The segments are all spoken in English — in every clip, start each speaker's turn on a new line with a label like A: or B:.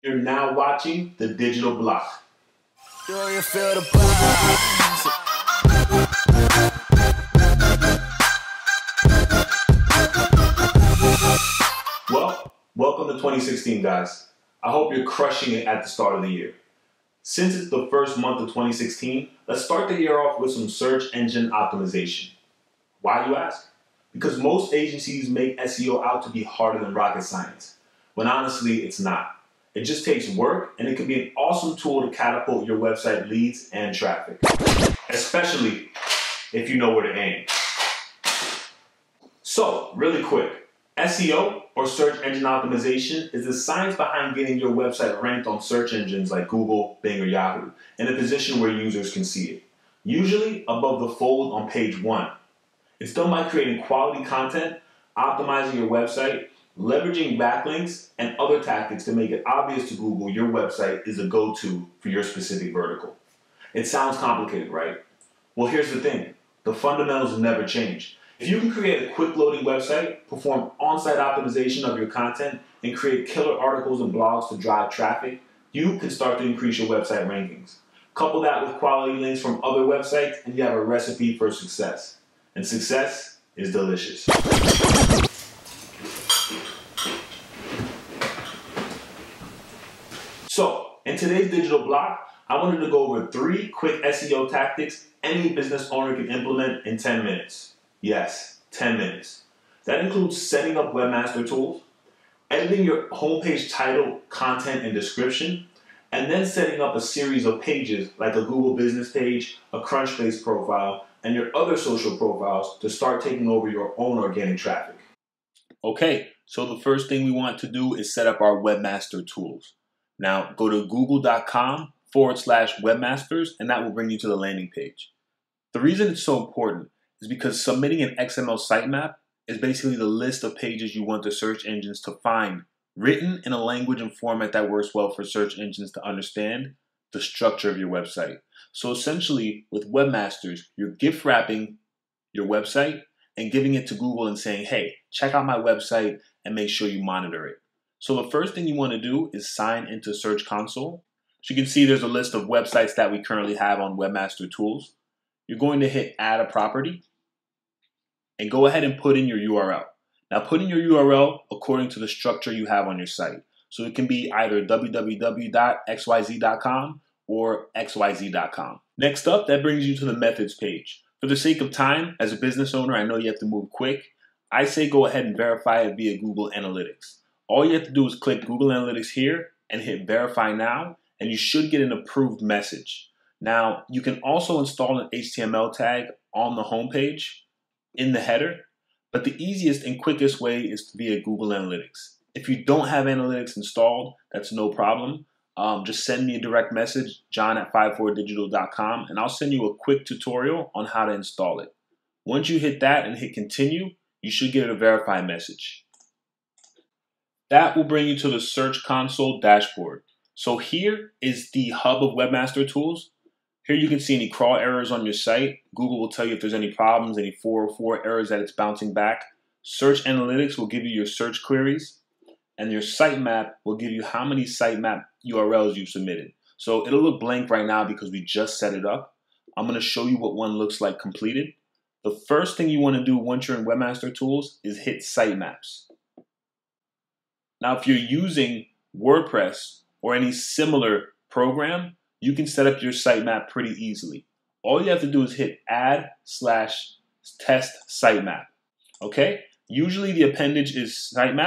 A: You're now watching The Digital Block.
B: Do you feel the buzz?
A: Well, welcome to 2016, guys. I hope you're crushing it at the start of the year. Since it's the first month of 2016, let's start the year off with some search engine optimization. Why, you ask? Because most agencies make SEO out to be harder than rocket science, when honestly it's not. It just takes work, and it can be an awesome tool to catapult your website leads and traffic, especially if you know where to aim. So, really quick, SEO, or search engine optimization, is the science behind getting your website ranked on search engines like Google, Bing, or Yahoo in a position where users can see it, usually above the fold on page 1. It's done by creating quality content, optimizing your website, leveraging backlinks, and other tactics to make it obvious to Google your website is a go-to for your specific vertical. It sounds complicated, right? Well, here's the thing. The fundamentals never change. If you can create a quick loading website, perform on-site optimization of your content, and create killer articles and blogs to drive traffic, you can start to increase your website rankings. Couple that with quality links from other websites, and you have a recipe for success. And success is delicious. So, in today's digital block, I wanted to go over 3 quick SEO tactics any business owner can implement in 10 minutes. Yes, 10 minutes. That includes setting up Webmaster Tools, editing your homepage title, content, and description, and then setting up a series of pages like a Google business page, a Crunchbase profile, and your other social profiles to start taking over your own organic traffic. Okay, so the first thing we want to do is set up our Webmaster Tools. Now, go to google.com/webmasters, and that will bring you to the landing page. The reason it's so important is because submitting an XML sitemap is basically the list of pages you want the search engines to find, written in a language and format that works well for search engines to understand the structure of your website. So essentially, with Webmasters, you're gift wrapping your website and giving it to Google and saying, hey, check out my website and make sure you monitor it. So the first thing you want to do is sign into Search Console. So you can see there's a list of websites that we currently have on Webmaster Tools. You're going to hit Add a Property and go ahead and put in your URL. Now put in your URL according to the structure you have on your site. So it can be either www.xyz.com or xyz.com. Next up, that brings you to the methods page. For the sake of time, as a business owner, I know you have to move quick. I say go ahead and verify it via Google Analytics. All you have to do is click Google Analytics here and hit Verify Now, and you should get an approved message. Now, you can also install an HTML tag on the homepage in the header, but the easiest and quickest way is via Google Analytics. If you don't have Analytics installed, that's no problem. Just send me a direct message, john@54digital.com, and I'll send you a quick tutorial on how to install it. Once you hit that and hit Continue, you should get a Verify message. That will bring you to the Search Console dashboard. So here is the hub of Webmaster Tools. Here you can see any crawl errors on your site. Google will tell you if there's any problems, any 404 errors that it's bouncing back. Search Analytics will give you your search queries, and your sitemap will give you how many sitemap URLs you've submitted. So it'll look blank right now because we just set it up. I'm going to show you what one looks like completed. The first thing you want to do once you're in Webmaster Tools is hit Sitemaps. Now, if you're using WordPress or any similar program, you can set up your sitemap pretty easily. All you have to do is hit add/test sitemap. Okay? Usually the appendage is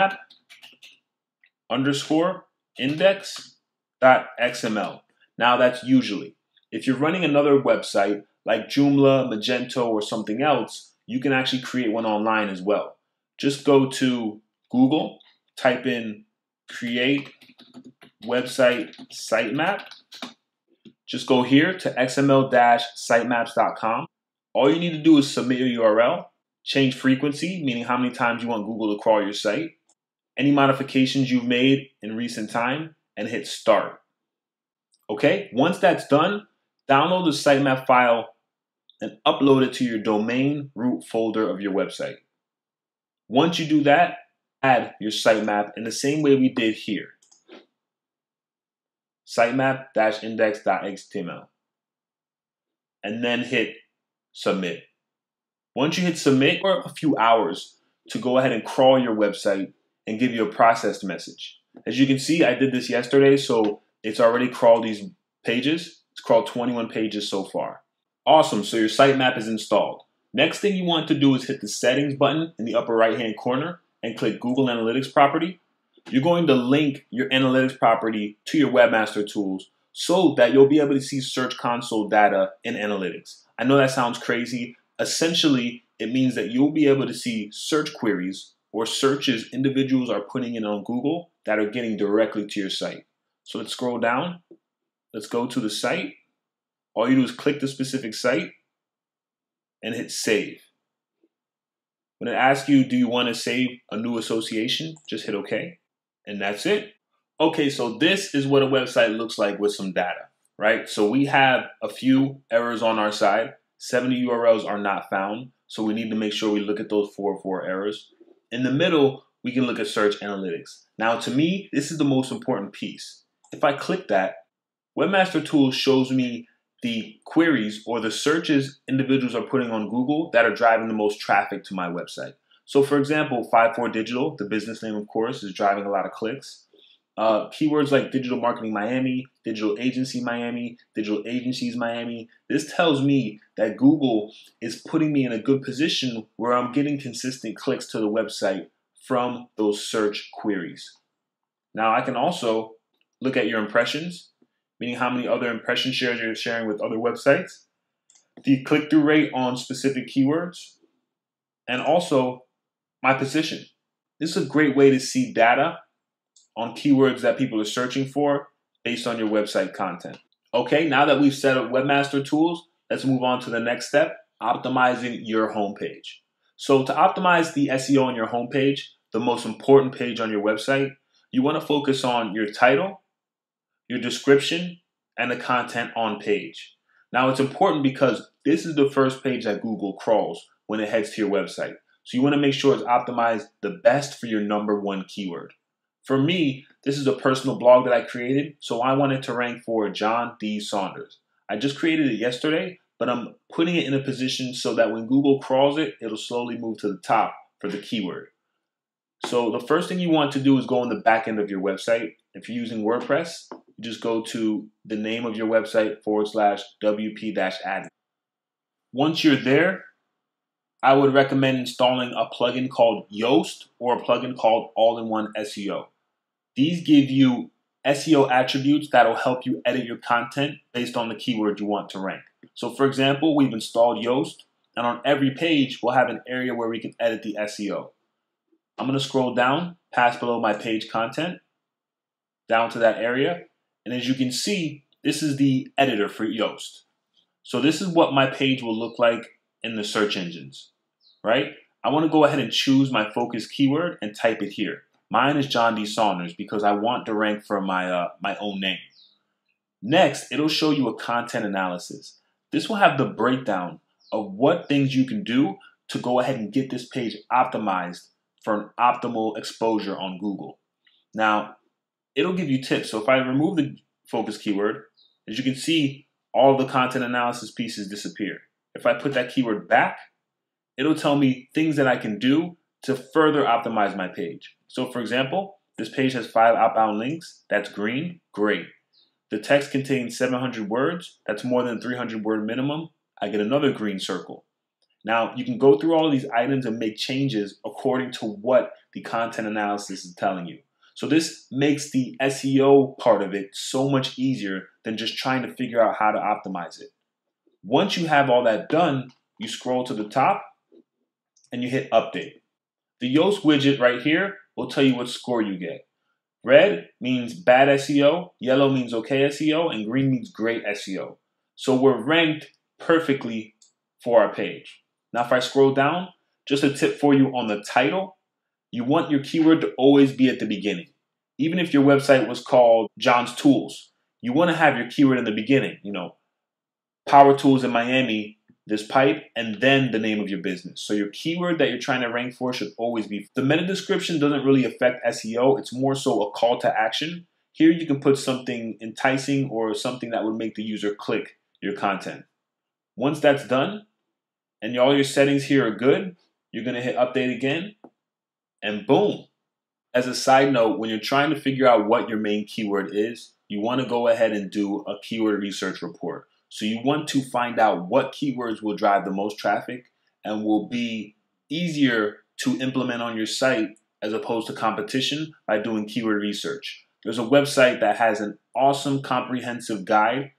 A: sitemap_index.xml. Now that's usually. If you're running another website like Joomla, Magento, or something else, you can actually create one online as well. Just go to Google, type in create website sitemap. Just go here to xml-sitemaps.com. All you need to do is submit your URL, change frequency, meaning how many times you want Google to crawl your site, any modifications you've made in recent time, and hit start. Okay, once that's done, download the sitemap file and upload it to your domain root folder of your website. Once you do that, add your sitemap in the same way we did here. sitemap-index.html, and then hit submit. Once you hit submit, for a few hours to go ahead and crawl your website and give you a processed message. As you can see, I did this yesterday, so it's already crawled these pages. It's crawled 21 pages so far. Awesome, so your sitemap is installed. Next thing you want to do is hit the settings button in the upper right-hand corner and click Google Analytics property. You're going to link your analytics property to your Webmaster tools so that you'll be able to see Search Console data in analytics. I know that sounds crazy. Essentially, it means that you'll be able to see search queries or searches individuals are putting in on Google that are getting directly to your site. So let's scroll down. Let's go to the site. All you do is click the specific site and hit save. When it asks you, do you want to save a new association? Just hit OK. And that's it. Okay, so this is what a website looks like with some data, right? So we have a few errors on our side. 70 URLs are not found. So we need to make sure we look at those 404 errors. In the middle, we can look at search analytics. Now, to me, this is the most important piece. If I click that, Webmaster Tool shows me the queries or the searches individuals are putting on Google that are driving the most traffic to my website. So for example, 54 Digital, the business name, of course, is driving a lot of clicks. Keywords like Digital Marketing Miami, Digital Agency Miami, Digital Agencies Miami. This tells me that Google is putting me in a good position where I'm getting consistent clicks to the website from those search queries. Now I can also look at your impressions, meaning how many other impression shares you're sharing with other websites, the click-through rate on specific keywords, and also my position. This is a great way to see data on keywords that people are searching for based on your website content. Okay, now that we've set up Webmaster Tools, let's move on to the next step, optimizing your homepage. So to optimize the SEO on your homepage, the most important page on your website, you want to focus on your title, your description, and the content on page. Now it's important because this is the first page that Google crawls when it heads to your website. So you want to make sure it's optimized the best for your #1 keyword. For me, this is a personal blog that I created, so I wanted to rank for John D Saunders. I just created it yesterday, but I'm putting it in a position so that when Google crawls it, it'll slowly move to the top for the keyword. So the first thing you want to do is go on the back end of your website. If you're using WordPress, you just go to the name of your website /wp-admin. Once you're there, I would recommend installing a plugin called Yoast or a plugin called All-in-One SEO. These give you SEO attributes that'll help you edit your content based on the keyword you want to rank. So for example, we've installed Yoast, and on every page, we'll have an area where we can edit the SEO. I'm going to scroll down, past below my page content, down to that area. And as you can see, this is the editor for Yoast. So this is what my page will look like in the search engines, right? I want to go ahead and choose my focus keyword and type it here. Mine is John D Saunders because I want to rank for my own name. Next, it'll show you a content analysis. This will have the breakdown of what things you can do to go ahead and get this page optimized for an optimal exposure on Google. Now, it'll give you tips. So if I remove the focus keyword, as you can see, all the content analysis pieces disappear. If I put that keyword back, it'll tell me things that I can do to further optimize my page. So for example, this page has 5 outbound links. That's green. Great. The text contains 700 words. That's more than 300 word minimum. I get another green circle. Now you can go through all of these items and make changes according to what the content analysis is telling you. So this makes the SEO part of it so much easier than just trying to figure out how to optimize it. Once you have all that done, you scroll to the top and you hit update. The Yoast widget right here will tell you what score you get. Red means bad SEO, yellow means okay SEO, and green means great SEO. So we're ranked perfectly for our page. Now if I scroll down, just a tip for you on the title, you want your keyword to always be at the beginning. Even if your website was called John's Tools, you want to have your keyword in the beginning, Power Tools in Miami, this pipe, and then the name of your business. So your keyword that you're trying to rank for should always be. The meta description doesn't really affect SEO. It's more so a call to action. Here you can put something enticing or something that would make the user click your content. Once that's done and all your settings here are good, you're going to hit update again and boom. As a side note, when you're trying to figure out what your main keyword is, you want to go ahead and do a keyword research report. So you want to find out what keywords will drive the most traffic and will be easier to implement on your site as opposed to competition by doing keyword research. There's a website that has an awesome comprehensive guide,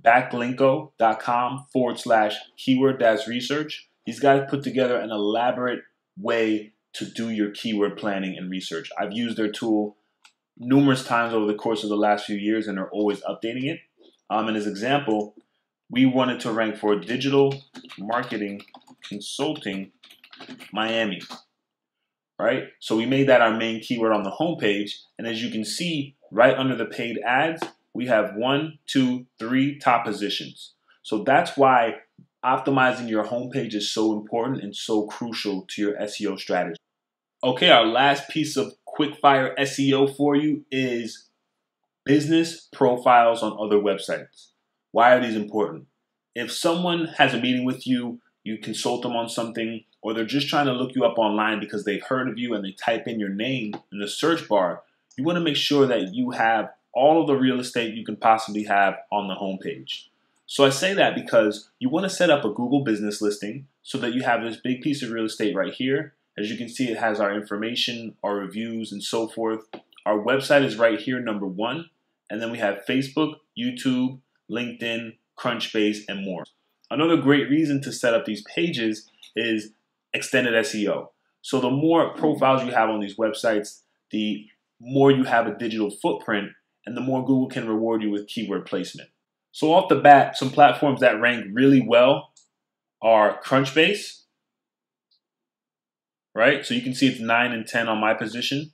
A: backlinko.com/keyword-research. These guys put together an elaborate way to do your keyword planning and research. I've used their tool numerous times over the course of the last few years and they're always updating it. And as example, we wanted to rank for digital marketing consulting Miami, right? So we made that our main keyword on the homepage. And as you can see, right under the paid ads, we have 1, 2, 3 top positions. So that's why optimizing your homepage is so important and so crucial to your SEO strategy. Okay, our last piece of quick-fire SEO for you is business profiles on other websites. Why are these important? If someone has a meeting with you, you consult them on something, or they're just trying to look you up online because they've heard of you and they type in your name in the search bar, you want to make sure that you have all of the real estate you can possibly have on the homepage. So I say that because you want to set up a Google business listing so that you have this big piece of real estate right here. As you can see, it has our information, our reviews, and so forth. Our website is right here, number 1. And then we have Facebook, YouTube, LinkedIn, Crunchbase, and more. Another great reason to set up these pages is extended SEO. So the more profiles you have on these websites, the more you have a digital footprint, and the more Google can reward you with keyword placement. So off the bat, some platforms that rank really well are Crunchbase, right? So you can see it's 9 and 10 on my position.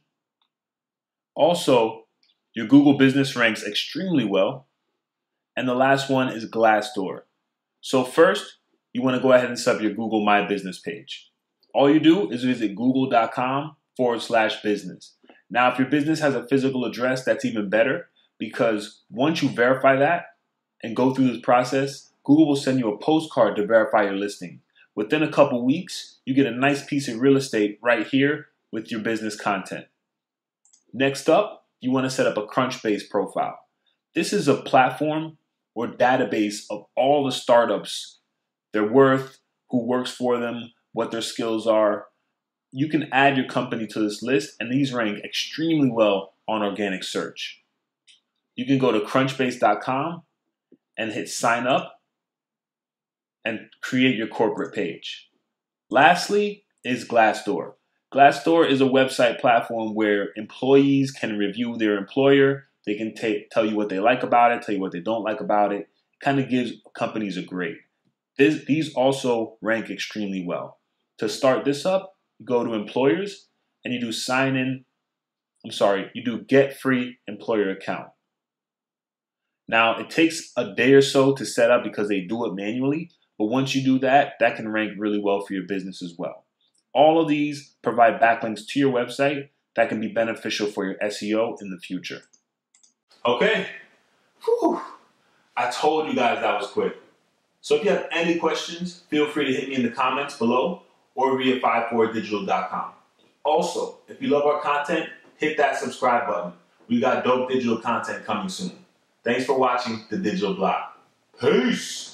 A: Also, your Google business ranks extremely well. And the last one is Glassdoor. So first, you want to go ahead and set up your Google My Business page. All you do is visit google.com/business. Now, if your business has a physical address, that's even better because once you verify that and go through this process, Google will send you a postcard to verify your listing. Within a couple weeks, you get a nice piece of real estate right here with your business content. Next up, you want to set up a Crunchbase profile. This is a platform or database of all the startups, their worth, who works for them, what their skills are. You can add your company to this list, and these rank extremely well on organic search. You can go to crunchbase.com and hit sign up and create your corporate page. Lastly is Glassdoor. Glassdoor is a website platform where employees can review their employer. They can tell you what they like about it, tell you what they don't like about it. It kind of gives companies a grade. These also rank extremely well. To start this up, you go to employers and you do you do get free employer account. Now, it takes a day or so to set up because they do it manually. But once you do that, that can rank really well for your business as well. All of these provide backlinks to your website that can be beneficial for your SEO in the future. Okay. Whew. I told you guys that was quick. So if you have any questions, feel free to hit me in the comments below or via 54digital.com. Also, if you love our content, hit that subscribe button. We got dope digital content coming soon. Thanks for watching The Digital Block. Peace.